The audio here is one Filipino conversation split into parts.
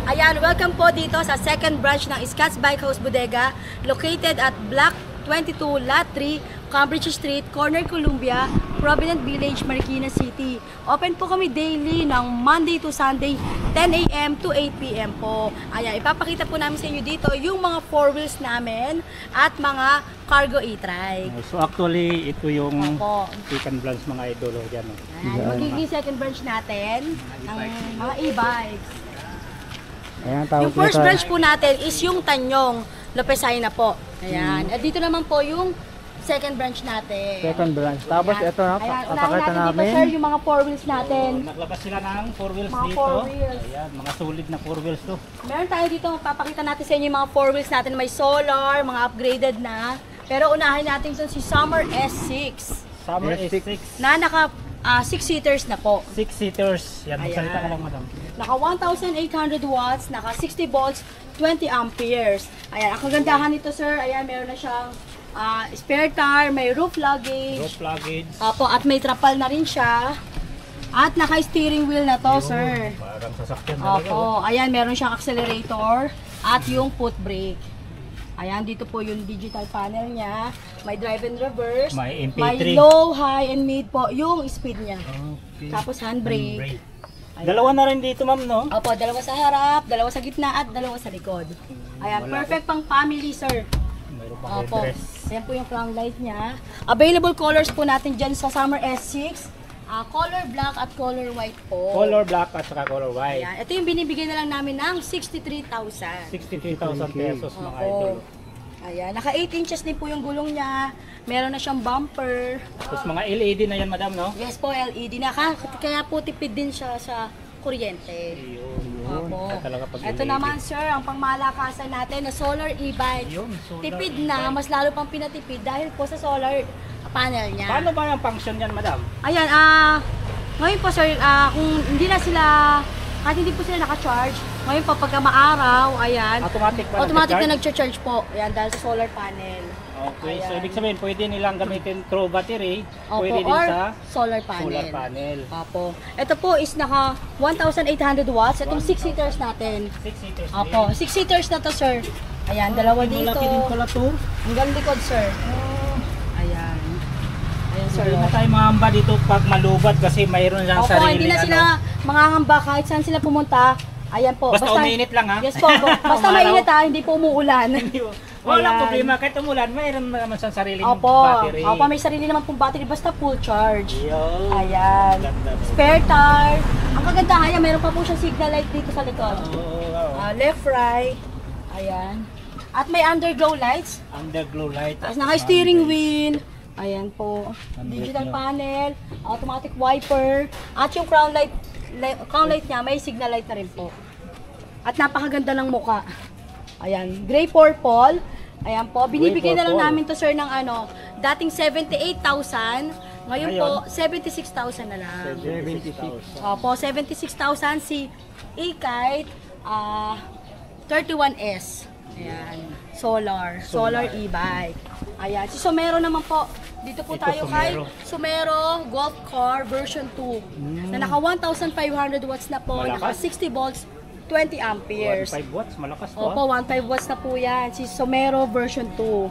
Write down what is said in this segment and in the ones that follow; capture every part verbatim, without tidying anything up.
Ayan, welcome po dito sa second branch ng Scotts Bike House Bodega, located at Block twenty-two, Lot three, Cambridge Street, Corner Columbia, Provident Village, Marikina City. Open po kami daily ng Monday to Sunday, ten A M to eight P M po. Ayan, ipapakita po namin sa inyo dito yung mga four wheels namin at mga cargo e-trike. So actually, ito yung Opo. second branch mga idol. Yan. Ayan, magiging second branch natin ng mga e-bikes. Ayan, tawag Yung first nito. branch po natin is yung Tanyong, Lopesay na po. Ayan. At dito naman po yung second branch natin. Second branch. Tapos Ayan. ito na, Ayan, unahin papakita natin namin. dito, sir, yung mga four wheels natin. So, naglabas sila ng four wheels Mga dito. four wheels. Ayan, mga solid na four wheels to. Meron tayo dito, papakita natin sa inyo yung mga four wheels natin. May solar, mga upgraded na. Pero unahin natin ito si Summer S six. Summer S S six. six. Na naka ah, six seaters na po. Six seaters. Yan, magsalita ka Ayan. lang, madam. Naka one thousand eight hundred watts, naka sixty volts, twenty amperes. Ayan, ang kagandahan nito, sir, ayan, meron na siyang ah, spare tire, may roof luggage. Roof luggage. Apo, at may trapal na rin siya. At naka-steering wheel na to, sir. Parang sasakyan talaga. Opo, ayan, meron siyang accelerator at yung foot brake. Ayan, dito po yung digital panel niya. May drive and reverse. May M P May three. low, high, and mid po yung speed niya. Okay. Tapos handbrake. Handbrake. Dalawa na rin dito, ma'am, no? Opo, dalawa sa harap, dalawa sa gitna, at dalawa sa likod. Ayan, Wala. perfect pang family, sir. Mayroon pang Opo, headrest. ayan po yung crown light niya. Available colors po natin dyan sa Summer S six. Ah, color black at color white po. Color black at saka color white. Ayan, ito yung binibigay na lang namin ng sixty-three thousand. sixty-three thousand pesos, mga Opo. idol. Ayan, naka eight inches din po yung gulong niya. Meron na siyang bumper. Tapos mga L E D na yan, madam, no? Yes po, L E D na. Ka- Kaya po tipid din siya sa kuryente. Yun. Opo. Kaya talaga pag Ito L E D. naman, sir, ang pangmalakasan natin na solar e-bike. Yun, solar Tipid e-bike. na, mas lalo pang pinatipid dahil po sa solar panel niya. Paano ba yung function yan, madam? Ayan, ah, ngayon po, sir, ah, kung hindi na sila, kahit hindi po sila naka-charge, ngayon po pagka maaraw, ayan, Automatic ba? automatic na nag-charge? nag-charge po. Ayan, dahil sa solar panel. Okay, so Ayan. ibig sabihin, pwede nilang gamitin through battery, Opo, pwede din or sa solar panel. solar panel. Opo. Ito po is naka one thousand eight hundred watts. Itong six seaters natin. Six seaters. Opo, six seaters na to, sir. Ayan, dalawa dito. Malaki din pala to. Hanggang likod, sir. Ayan. Ayan, sir. Hindi na tayo mangamba dito pag malubat kasi mayroon siyang Opo, sarili. hindi na ano. sila mangangamba kahit saan sila pumunta. Ayan po. Basta uminit lang, ha? Yes po. Basta Umalaw. mainit ha, hindi po umuulan. Walang Ayan. problema, kahit umulan, mayroon naman siyang sariling Opo. battery. Opo, may sarili naman pong battery basta full charge. Yo. Ayan. Ganda po. Spare tire. Ang kagandahan niya, meron pa po siyang signal light dito sa likod. Oo, oo. Ah, left, right. Ayan. At may underglow lights. Underglow light. Tapos naka-steering wheel. Ayan po. Handbrake Digital niya. panel. Automatic wiper. At yung crown light, li- crown light niya, may signal light na rin po. At napakaganda ng muka. Ayan. Gray purple. Ayan po. Binibigay na lang purple. namin to, sir, ng ano, dating seventy-eight thousand. Ngayon po, Ngayon? seventy-six thousand na lang. seventy-six. Opo, seventy-six thousand si E-Kite ah thirty-one S. Ayan, solar, solar e-bike. Ayan, si Somero naman po. Dito po Ito, tayo kay Somero. Somero Golf Car version two. Na naka one thousand five hundred watts na po, Malakas. naka sixty volts, twenty amperes. five watts, malakas to. Opo, one point five watts na po yan. Si Somero version two.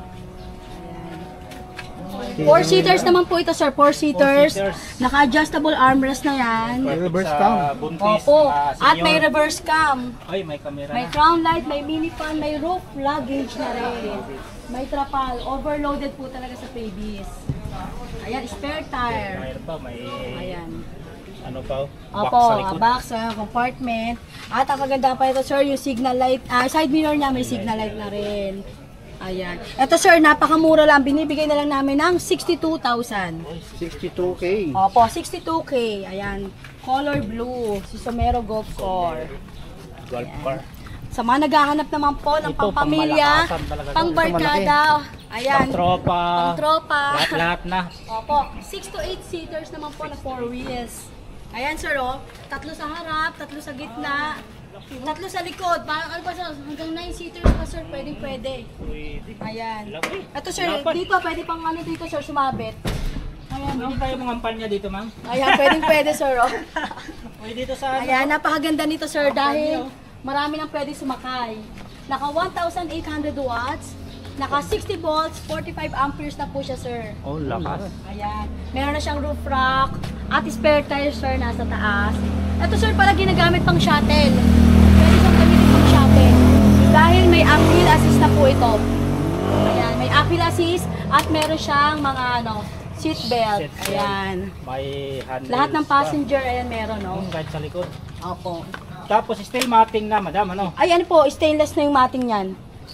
Four seaters naman po ito, sir. Four seaters. seaters. Naka-adjustable armrest na yan. Perfect reverse sa cam. buntis, Opo. mga At may senior. reverse cam. Ay, may camera May na. crown light, may mini fan, may roof luggage na rin. May trapal. Overloaded po talaga sa previous. Ayan, spare tire. Mayroon pa, may Ayan. ano pa, box Opo, sa likod. box, ah, compartment. At ang kaganda pa ito, sir, yung signal light, ah, side mirror niya may signal light na rin. Ayan. Ito, sir, napakamura lang. Binibigay na lang namin ng sixty-two thousand. sixty-two K. Opo, sixty-two K. Ayan. Color blue. Si Somero Golf Car. Golf car. Sa mga naghahanap naman po ng Ito, pangpamilya, pangmalakasan talaga to. pangbarkada, ayan, Tropa. pangtropa. Lahat-lahat na. Opo, six to eight seaters naman po na four wheels. Ayan, sir, oh. Tatlo sa harap, tatlo sa gitna, tatlo sa likod. Parang ano ba, sir? Hanggang nine seaters pa, sir. Pwedeng pwede. Pwede. Ayan. Laki. Ito, sir, Dapat. dito, pwede pang ano dito, sir, sumabit. Ayan, Ano tayo mga kampanya dito, ma'am? ayan, pwedeng pwede, sir, oh. Pwede dito sa ano? Ayan, napakaganda nito, sir, dahil marami nang pwede sumakay. Naka one thousand eight hundred watts, naka sixty volts, forty-five amperes na po siya, sir. Oh, lakas. Ayan. Meron na siyang roof rack at spare tire, sir, nasa taas. Ito, sir, pala ginagamit pang shuttle. Pwede siyang gamitin pang shuttle. Dahil may uphill assist na po ito. Ayan, may uphill assist at meron siyang mga ano, seat belt. Seat belt. Ayan. May handles. Lahat ng passenger, ayan, meron, no? Oh, kahit sa likod. Opo. Tapos steel matting na, madam, ano? Ayan po, stainless na yung mating niyan.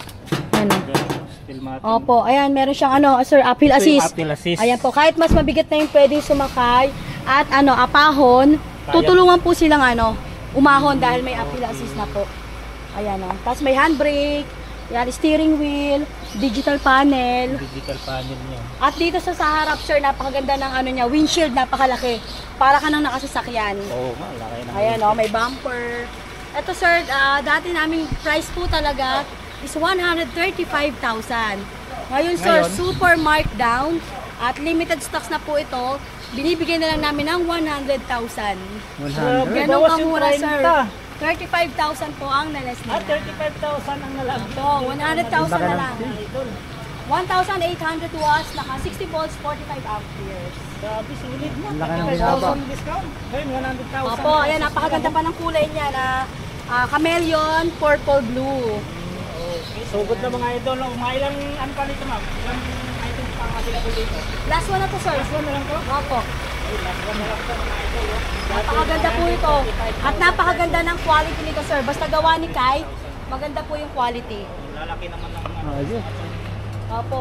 Ayan. Steel matting. Opo, ayan, meron siyang ano, sir, uphill Ito yung assist. uphill assist. Ayan po, kahit mas mabigat na yung pwede sumakay at ano, apahon, tutulungan po silang ano, umahon dahil may uphill assist na po. Ayan o. Tapos may handbrake, yan, steering wheel, digital panel. Digital panel niya. At dito sa, sa harap, sir, napakaganda ng ano niya, windshield, napakalaki. Para ka nang nakasasakyan. Oo nga, laki ng Ayan o, may bumper. Ito, sir, ah, dati naming price po talaga is one hundred thirty-five thousand. Ngayon, sir, Ngayon? super markdown at limited stocks na po ito. Binibigyan na lang namin ng one hundred thousand. one hundred. Ganun Bawas yung kamura, sir. treinta. thirty-five thousand po ang nalas Ah, nila. thirty-five thousand ang nalang. Ito, one hundred thousand na lang. one thousand eight hundred watts, naka sixty volts, forty-five amperes. Grabe, sulit na. Ang laki ng thirty-five thousand discount. Ngayon, one hundred thousand. Opo, ayan, napakaganda pa ng kulay niya na ah, chameleon, purple, blue. Okay, sugod na mga idol. No? Mga ilang, ano pa nito, ma'am? Ilang items pa available dito? Last one na to, sir. Last one na lang to? Opo. Ay, last one na lang to, mga idol. no? Napakaganda po ito. At napakaganda ng quality nito, sir. Basta gawa ni Kai, maganda po yung quality. Lalaki naman ng ano. Ayun. Opo.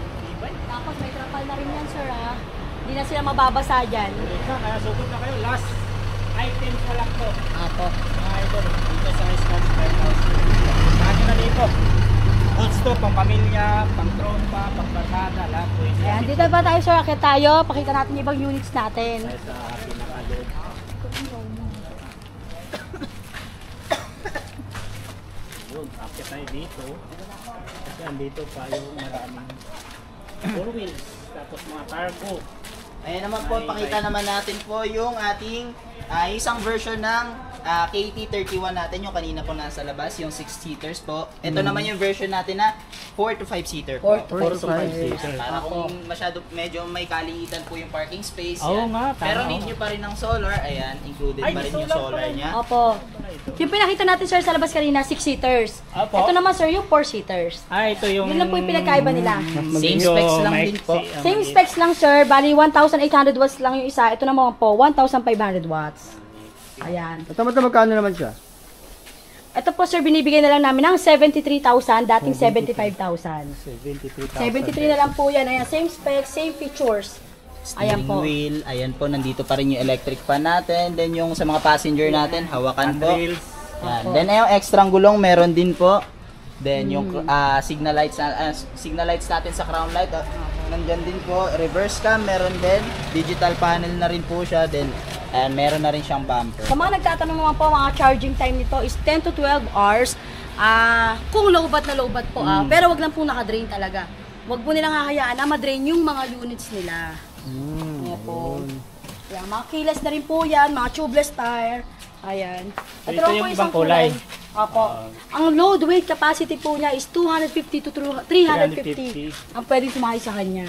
Tapos may trapal na rin yan, sir, ha. Hindi na sila mababasa dyan. Kaya sugod na kayo. Last items na lang to. Opo. Mga idol, dito sa Scotch Lighthouse. Saan na dito? Goods to, pang pamilya, pang trompa, pang barkada, lahat po yun. Ayan, dito ba tayo, sir? Akit tayo. Pakita natin yung ibang units natin. Tayo sa pinakaloob. Yun, akit tayo dito. Kasi andito pa yung maraming four wheels. Tapos mga cargo. Ayan naman po, pakita naman natin po yung ating ah, isang version ng ah, K T thirty-one natin, yung kanina po nasa labas, yung six seaters po. Ito naman yung version natin na four to five seater po. Four to Four to five. seater. Para kung masyado, medyo may kaliitan po yung parking space. Oo yan. nga, tama. Pero need nyo pa rin ng solar, ayan, included Ay, pa rin yung solar solar pa rin. niya. Opo. Yung pinakita natin, sir, sa labas kanina, six-seaters. Opo. Ito naman, sir, yung four-seaters. Ah, ito yung... Yun lang po yung pinagkaiba nila. Same medyo specs lang maiksi, din po. ah, Same maliit. specs lang, sir. Bali, one thousand eight hundred watts lang yung isa. Ito naman po, one thousand five hundred watts. Ayan. Ito mata magkano naman siya? Ito po, sir, binibigay na lang namin ng seventy-three thousand, dating seventy-five thousand. seventy-three thousand. seventy-three na lang po yan. Ayan, same specs, same features. Ayan Steering po. wheel, ayan po, nandito pa rin yung electric fan natin. Then yung sa mga passenger natin, hawakan po. Handrails. Yan. Opo. Then yung extra gulong meron din po. Then yung ah, signal lights na- ah, signal lights natin sa crown light, ah, nandyan din po. Reverse cam meron din. Digital panel na rin po siya. Then and meron na rin siyang bumper. Sa mga nagtatanong naman po, mga charging time nito is ten to twelve hours. Ah, kung low-bat na low-bat po, ah. Pero wag lang po naka-drain talaga. Wag po nilang hahayaan na ma-drain yung mga units nila. Mm. Ayan po. Ayan, mga keyless na rin po yan, mga tubeless tire. Ayan. So, ito naman yung po ibang isang kulay. Opo. Ang load weight capacity po niya is two hundred fifty to three hundred fifty. Ang pwedeng sumakay sa kanya.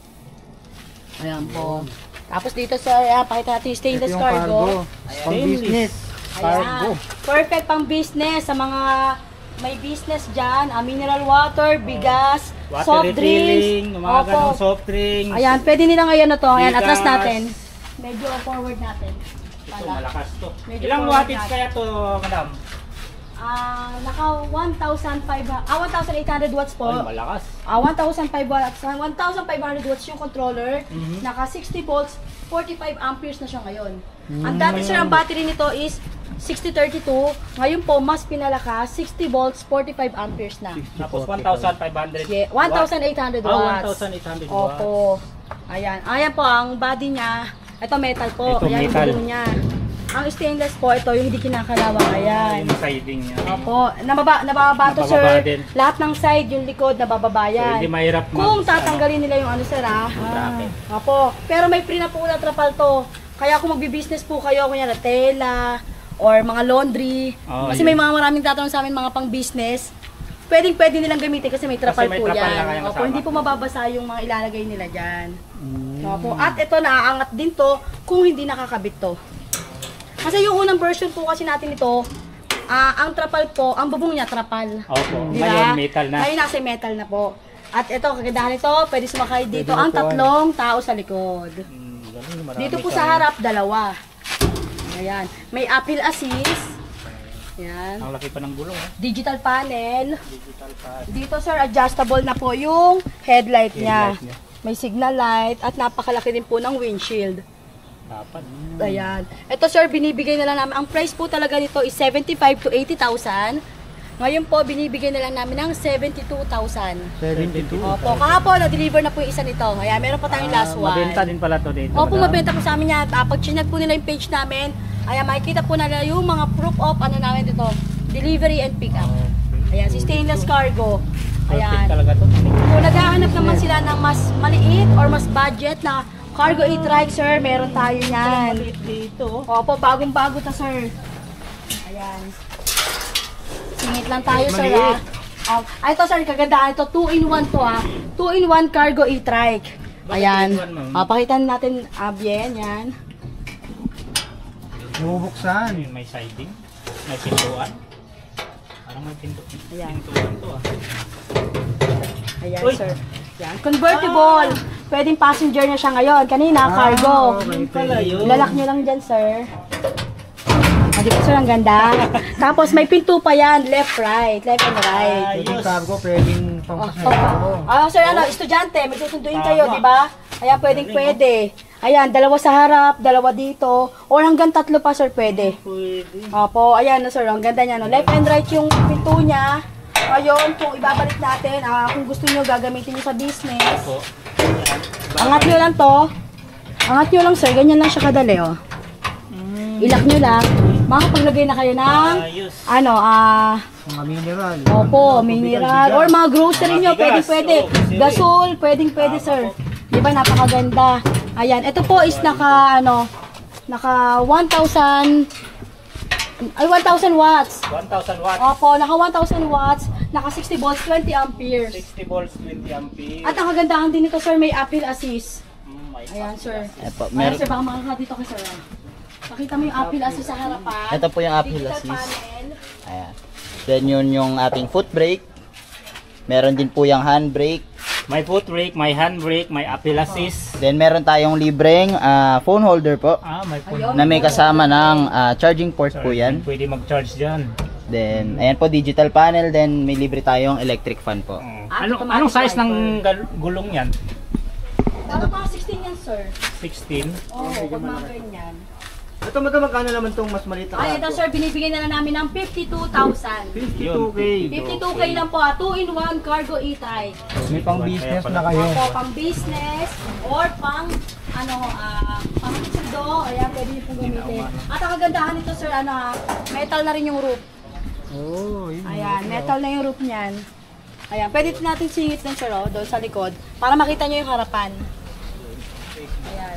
Ayan po. Tapos dito sa, ayan, pakita natin yung Ito stainless yung cargo. cargo. Pang business. Cargo. Ayan. Perfect pang business sa mga may business dyan. Ah, mineral water, bigas, Water soft refilling, drinks. mga Opo. ganong soft drinks. Ayan, pwede nila ngayon na to. Ayan, Bigas. atras natin. Medyo forward natin. Ito, Pala. malakas to. Medyo Ilang forward wattage natin. kaya to, madam? Ah, naka one thousand five hundred, ah, one thousand eight hundred watts po. Ay, malakas. Ah, one thousand five watts, one thousand five hundred watts yung controller. Mhm. Naka sixty volts, forty-five amperes na siya ngayon. Ang dati sir, ang battery nito is sixty thirty-two. Ngayon po, mas pinalakas, sixty volts, forty-five amperes na. Tapos one thousand five hundred. Yeah, one thousand eight hundred Ah, watts. one thousand eight hundred watts. Opo. Ayan. Ayan po, ang body niya. Ito metal po. Ito, Ayan metal. yung dulo niya. Ang stainless po, ito yung hindi kinakalawang. Ayan. Yung siding niya. Opo. Nababa, nabababa to, Nabababa sir. din. Lahat ng side, yung likod, nabababa So, yan. hindi mahirap mag- Kung tatanggalin nila yung ano, sir, ah. bracket. Opo. Pero may free na po na trapal to. Kaya kung magbi-business po kayo, kunya na tela, or mga laundry. Oh, kasi yun. may mga maraming tatanong sa amin mga pang-business. Pwedeng pwede nilang gamitin kasi may trapal may po trapal yan. na kayang Opo, kasama. hindi po mababasa yung mga ilalagay nila dyan. Mm. Opo. At ito, naaangat din to kung hindi nakakabit to. Kasi yung unang version po kasi natin ito, ah, ang trapal po, ang bubong niya trapal. Opo. Di Ngayon, ba? metal na. Ngayon nasa metal na po. At ito, kagandahan ito, pwede sumakay dito Pwede ang na po, tatlong tao sa likod. Mm, ganun, marami Dito po siya. sa harap, dalawa. Ayan. May Apple Assist. Ayan. Ang laki pa ng gulong. Eh. Digital panel. Digital pad. Dito sir, adjustable na po yung headlight niya. Headlight niya. May signal light at napakalaki din po ng windshield. Dapat. Ayan. Ito sir, binibigay na lang namin. Ang price po talaga nito is seventy-five to eighty thousand. Ngayon po, binibigay na lang namin ng seventy-two thousand. seventy-two. Opo, kahapon na-deliver na po yung isa nito. Ayan, meron pa tayong last one. Mabenta din pala to dito. Opo, madam. mabenta po sa amin yan. Uh, pag chinag po nila yung page namin, ayan, makikita po nila yung mga proof of ano namin dito, delivery and pick up. Ayan, si stainless cargo. Perfect Ayan. talaga to. Kung naghahanap naman sila ng mas maliit or mas budget na cargo e-trike, sir, meron tayo yan. Maliit dito. Opo, bagong-bago ta, sir. Ayan. Singit lang tayo, sir, ha. Um, ay, ito, sir, kagandahan ito. two in one to, ha. two in one cargo e-trike. Ayan. two in one, ma'am? Ah, pakitan natin, ah, bien, yan. Bubuksan. Ayun, may siding. May pintuan. Parang may pintu Ayan. pintuan to ah. Ayan, Uy. sir. Yan. Convertible. Pwedeng passenger na siya ngayon. Kanina, cargo. Yun pala yun. Ilalak nyo lang dyan, sir. Ah, di ba, sir? Ang ganda. Tapos, may pinto pa yan. Left, right. Left and right. Yung cargo pwedeng Oh, pangkas oh, oh. Ah, sir, ano, estudyante, may susunduin kayo, Tama. di ba? Ayan, pwedeng pwede. Ayan, dalawa sa harap, dalawa dito. Or hanggang tatlo pa, sir, pwede. Pwede. Opo, ayan, no, sir, ang ganda niya. No? Left and right yung pinto niya. Ayun, kung ibabalik natin, ah, kung gusto nyo gagamitin nyo sa business. Po. Angat nyo lang to. Angat nyo lang, sir. Ganyan lang siya kadali, oh. Ilak nyo lang. Makapaglagay na kayo ng, Ayos. ano, ah, mga mineral. opo, mineral. Or mga grocery nyo, Mga pwede, bigas, pwede. oo, grocery. Gasol, pwedeng, pwede, sir. Di ba, napakaganda. Ayan, ito po is naka, ano, naka one thousand, ay, one thousand watts. one thousand watts. Opo, naka one thousand watts, naka sixty volts, twenty amperes. sixty volts, twenty amperes. At ang kagandahan din nito, sir, may Apple Assist. Mm, may Ayan, sir. Ayan po, Ayan, meron- sir, baka makakita dito kay sir. ah. Pakita mo yung Apple Assist sa harapan. Ito po yung Apple Digital Assist. panel. Ayan. Then yun yung ating foot brake. Meron din po yung handbrake. May foot brake, may hand brake, may Apple Assist. Then meron tayong libreng ah, phone holder po Ah, may phone. Ayun. na may kasama ng ah, charging port po yan. Pwede mag-charge dyan. Then ayan po digital panel, then may libre tayong electric fan po. Oh. At Ano, automatic anong size ng wiper. gal- gulong yan? Dapat mga sixteen yan, sir. sixteen. Oo, oh, pag mga ganyan. Ito madam, magkano naman tong mas maliit na Ay, ito cargo? sir, binibigay na lang namin ng fifty-two thousand. fifty-two K. fifty-two K lang po, ah. two in one cargo e-type. May pang business na kayo. Opo, pang business or pang ano, ah, pang sudo, ayan, pwede niyo pong gamitin. At ang kagandahan nito sir, ano ah, metal na rin yung roof. Oh, yun. Ayan, metal na yung roof niyan. Ayan, pwede natin singit din sir, oh, doon sa likod, para makita niyo yung harapan. Ayan.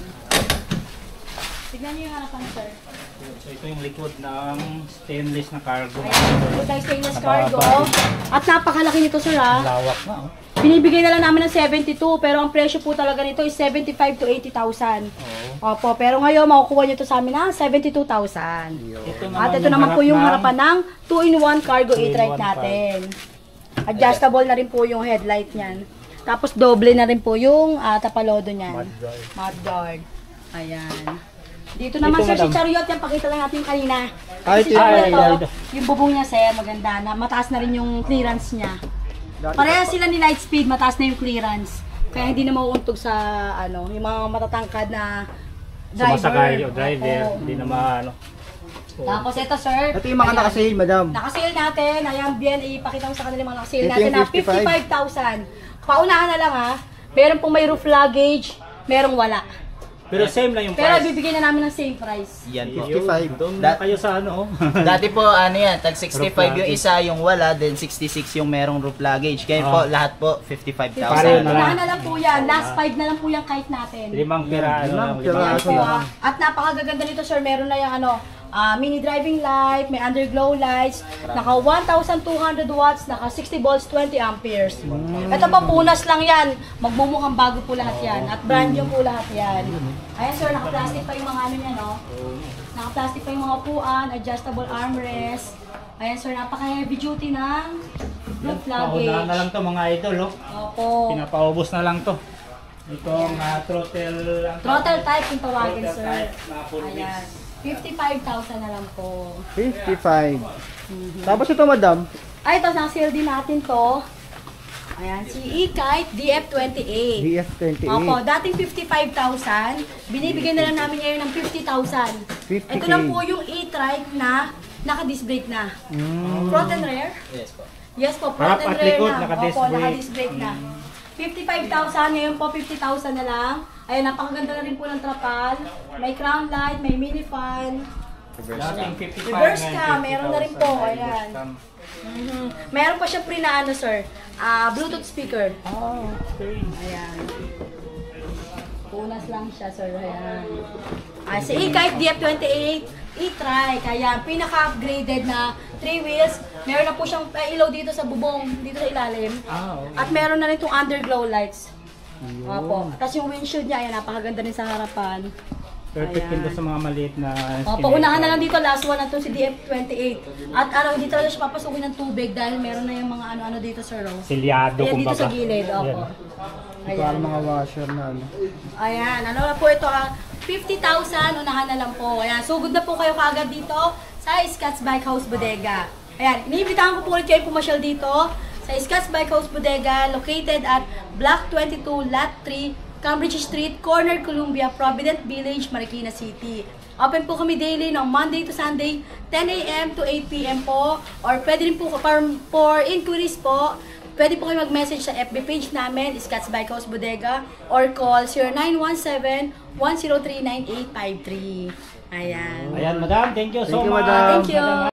Tignan niyo yung harapan sir. So ito yung likod ng stainless na cargo. Ayan, ito tayo stainless cargo. At napakalaki nito sir ah. Lawak na oh. Binibigay na lang namin ng seventy-two, pero ang presyo po talaga nito is seventy-five to eighty thousand. Oo. Opo, pero ngayon makukuha nyo ito sa amin na seventy-two thousand. Ito At ito yung naman po harap yung ng- harapan ng two in one cargo two in e-trike one natin. Adjustable na rin po yung headlight niyan. Tapos doble na rin po yung uh, tapalodo niyan. Mudguard. Mudguard. Ayan. Dito naman Ito, sir, si madam. Chariot, yan pakita lang natin yung kanina. Ay, Si ito- Chariot, ay, oh, ay, ay. yung bubong niya sir, maganda na. Mataas na rin yung clearance niya. Parehas sila ni Lightspeed, mataas na yung clearance. Kaya hindi na mauuntog sa ano, yung mga matatangkad na driver. Sumasakay o driver. Oo. Hindi na maano. Tapos ito sir. Ito yung mga ayan. nakasale, madam. Nakasale natin. Ayan, Bien, ipakita mo sa kanila yung mga nakasale Ito natin yung na fifty-five. fifty-five thousand. Paunahan na lang ha. Meron pong may roof luggage, merong wala. Pero same lang yung Pero price. bibigyan na namin ng same price. Yan po. fifty-five. Doon Dat- kayo sa ano oh. Dati po ano yan, tag sixty-five Roof yung luggage. isa, yung wala, then sixty-six yung merong roof luggage. Kaya po Ah. lahat po fifty-five Pareho thousand. na Paunahan na lang po yan. Last five na lang po yung kite natin. Limang pira, ano Limang lang, pira. limang Ayan po, lang. ah. At napakaganda nito sir, meron na yung ano, ah, mini driving light, may underglow lights, naka one thousand two hundred watts, naka sixty volts, twenty amperes. Ito pa punas lang yan. Magmumukhang bago po lahat yan. At brand new po lahat yan. Ayan sir, naka-plastic pa yung mga ano niya, no? Naka-plastic pa yung mga upuan, adjustable armrest. Ayan sir, napaka-heavy duty ng roof Paunahan na lang luggage. to mga idol, oh. Opo. Pinapaubos na lang to. Itong ah, throttle... ang- Throttle type yung tawagin Throttle sir. type na full Ayan. width. fifty-five thousand na lang po. fifty-five. Tapos ito, madam. Ay, ito, nang-sale din natin to. Ayan, si E-Kite D F twenty-eight. D F twenty-eight. Opo, dating fifty-five thousand, binibigyan na lang namin ngayon ng fifty thousand. fifty K. Ito na po yung E-Trike na naka-disc brake na. Mm. Front and rear? Yes po. Yes po, front Harap and at rear likod, na. naka-disc Opo, brake. naka-disc brake na. fifty-five thousand, ngayon po fifty thousand na lang. Ayun, napakaganda na rin po ng trapal. May crown light, may mini fan. Dating fifty-five, Reverse ngayon cam, meron na rin po, fifty thousand. ayan. Reverse cam. Mhm. Meron pa siya pre na ano sir, ah Bluetooth speaker. Ah, okay. Ayan. Punas lang siya sir, ayan. Ah, si E-Kite D F twenty-eight, E-Trike, ayan, pinaka-upgraded na three wheels. Meron na po siyang uh, ilaw dito sa bubong, dito sa ilalim. Ah, okay. At meron na rin itong underglow lights. Opo. Tapos yung windshield niya, ayan, napakaganda rin sa harapan. Perfect din to sa mga maliit na Opo, unahan na lang dito, last one na to si D F twenty-eight. At ano, hindi talaga siya papasukin ng tubig dahil meron na yung mga ano-ano dito sir. Oh. Silyado, Ayan, dito kumbaga. sa gilid, opo. Ito ang mga washer na ano. Ayan, ano na po ito ha? fifty thousand, unahan na lang po. Ayan, sugod na po kayo kaagad dito sa Scott's Bike House Bodega. Ayan, iniibitahan ko po ulit kayo pumasyal dito sa Scott's Bike House Bodega, located at Block twenty-two, Lot three, Cambridge Street, Corner Columbia, Provident Village, Marikina City. Open po kami daily ng Monday to Sunday, ten A M to eight P M po. Or pwede rin po, for, for inquiries po, pwede po kayo mag-message sa F B page namin, Scott's Bike House Bodega, or call zero nine one seven, one zero three, nine eight five three. Ayan. Ayan, madam, thank you so Thank you, much. madam. Thank you.